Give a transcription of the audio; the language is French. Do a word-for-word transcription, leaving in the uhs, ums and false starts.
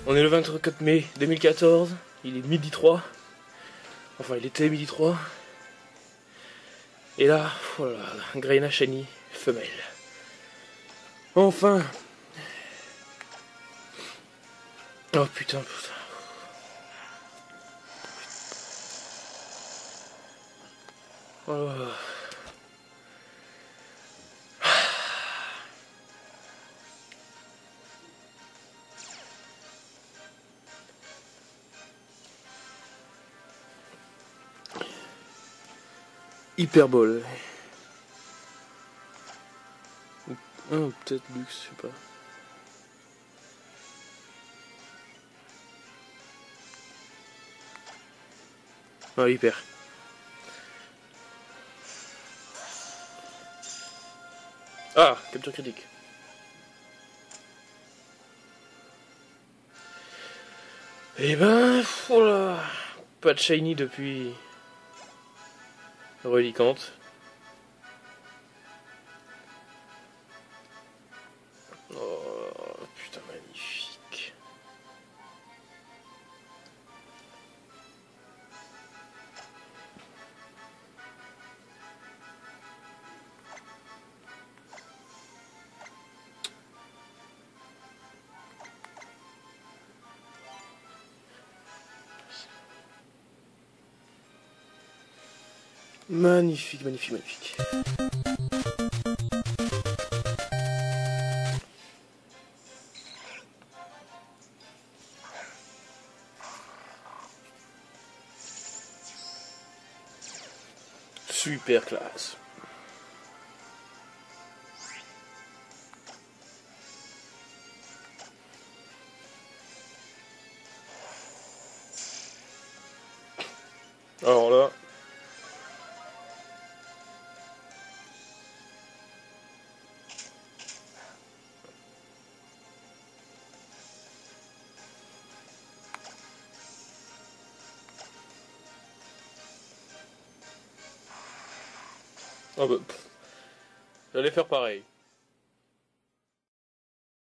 On est le vingt-quatre mai deux mille quatorze, il est midi trois. Enfin, il était midi trois. Et là, voilà, Greyna Shiny, femelle. Enfin. Oh putain, putain. Oh. Hyperbole. Oh, peut-être luxe, je sais pas. Ah, hyper. Ah, capture critique. Et ben, voilà. Pas de shiny depuis Relicante. Oh putain, magnifique. Magnifique, magnifique, magnifique. Super classe. Alors là. Ah bah, j'allais faire pareil.